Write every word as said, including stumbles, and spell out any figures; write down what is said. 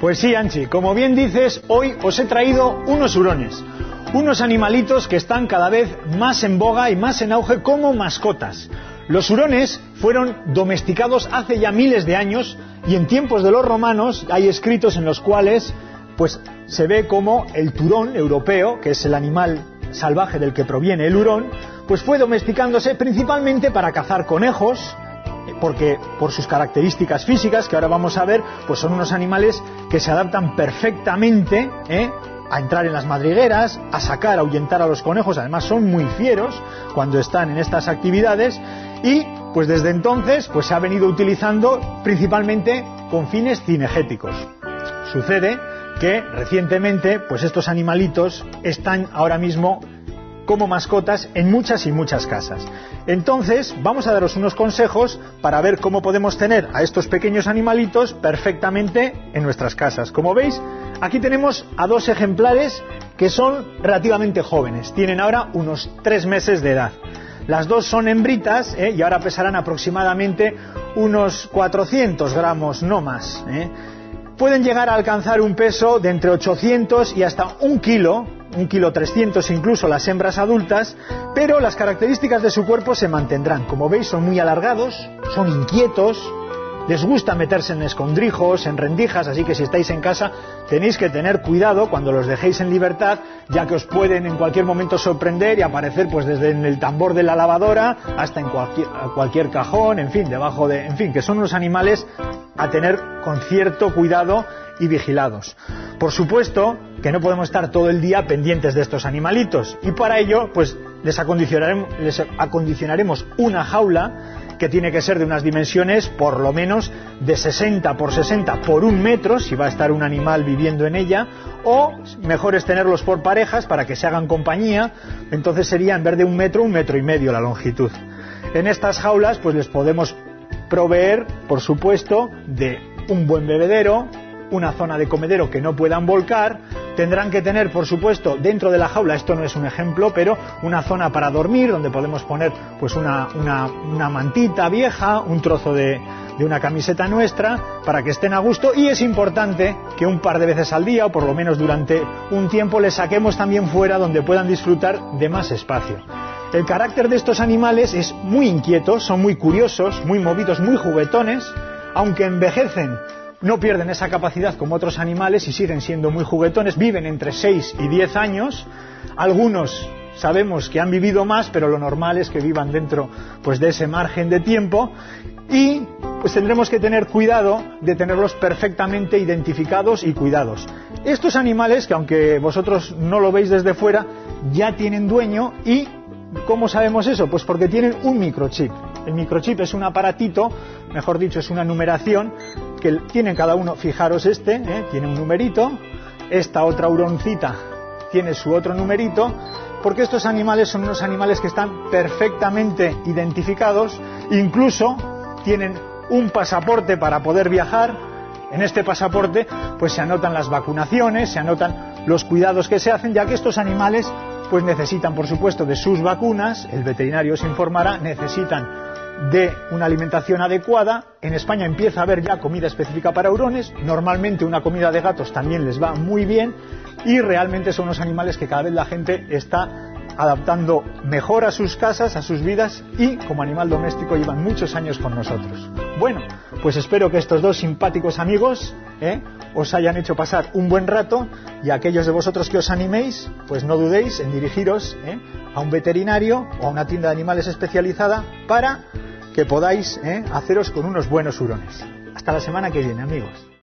Pues sí, Anchi, como bien dices, hoy os he traído unos hurones. Unos animalitos que están cada vez más en boga y más en auge como mascotas. Los hurones fueron domesticados hace ya miles de años y en tiempos de los romanos hay escritos en los cuales pues, se ve como el turón europeo, que es el animal salvaje del que proviene el hurón, pues fue domesticándose principalmente para cazar conejos, porque por sus características físicas, que ahora vamos a ver, pues son unos animales que se adaptan perfectamente, ¿eh? a entrar en las madrigueras, a sacar, a ahuyentar a los conejos. Además son muy fieros cuando están en estas actividades y pues desde entonces pues se ha venido utilizando principalmente con fines cinegéticos. Sucede que recientemente pues estos animalitos están ahora mismo como mascotas en muchas y muchas casas. Entonces vamos a daros unos consejos para ver cómo podemos tener a estos pequeños animalitos perfectamente en nuestras casas. Como veis, aquí tenemos a dos ejemplares que son relativamente jóvenes, tienen ahora unos tres meses de edad. Las dos son hembritas ¿eh? y ahora pesarán aproximadamente unos cuatrocientos gramos, no más. ¿eh? Pueden llegar a alcanzar un peso de entre ochocientos y hasta un kilo, un kilo trescientos incluso las hembras adultas, pero las características de su cuerpo se mantendrán. Como veis, son muy alargados, son inquietos, les gusta meterse en escondrijos, en rendijas, así que si estáis en casa tenéis que tener cuidado cuando los dejéis en libertad, ya que os pueden en cualquier momento sorprender y aparecer pues desde en el tambor de la lavadora hasta en cualquier, cualquier cajón, en fin, debajo de... En fin, que son unos animales a tener con cierto cuidado y vigilados. Por supuesto que no podemos estar todo el día pendientes de estos animalitos y para ello pues les acondicionaremos, les acondicionaremos una jaula que tiene que ser de unas dimensiones por lo menos de sesenta por sesenta por un metro si va a estar un animal viviendo en ella, o mejor es tenerlos por parejas para que se hagan compañía. Entonces sería en vez de un metro, un metro y medio la longitud. En estas jaulas pues les podemos proveer, por supuesto, de un buen bebedero, una zona de comedero que no puedan volcar. Tendrán que tener, por supuesto, dentro de la jaula, esto no es un ejemplo, pero una zona para dormir donde podemos poner pues una, una, una mantita vieja, un trozo de, de una camiseta nuestra para que estén a gusto, y es importante que un par de veces al día o por lo menos durante un tiempo les saquemos también fuera donde puedan disfrutar de más espacio. El carácter de estos animales es muy inquieto, son muy curiosos, muy movidos, muy juguetones, aunque envejecen no pierden esa capacidad como otros animales y siguen siendo muy juguetones, viven entre seis y diez años, algunos sabemos que han vivido más, pero lo normal es que vivan dentro pues, de ese margen de tiempo, y pues tendremos que tener cuidado de tenerlos perfectamente identificados y cuidados. Estos animales, que aunque vosotros no lo veis desde fuera, ya tienen dueño. ¿Y cómo sabemos eso? Pues porque tienen un microchip. El microchip es un aparatito, mejor dicho, es una numeración que tienen cada uno. Fijaros, este ¿eh? tiene un numerito, esta otra huroncita tiene su otro numerito, porque estos animales son unos animales que están perfectamente identificados, incluso tienen un pasaporte para poder viajar. En este pasaporte pues se anotan las vacunaciones, se anotan los cuidados que se hacen, ya que estos animales pues necesitan, por supuesto, de sus vacunas, el veterinario os informará, necesitan de una alimentación adecuada. En España empieza a haber ya comida específica para hurones, normalmente una comida de gatos también les va muy bien, y realmente son unos animales que cada vez la gente está adaptando mejor a sus casas, a sus vidas, y como animal doméstico llevan muchos años con nosotros. Bueno, pues espero que estos dos simpáticos amigos ¿eh? os hayan hecho pasar un buen rato, y aquellos de vosotros que os animéis, pues no dudéis en dirigiros ¿eh? a un veterinario o a una tienda de animales especializada para que podáis ¿eh? haceros con unos buenos hurones. Hasta la semana que viene, amigos.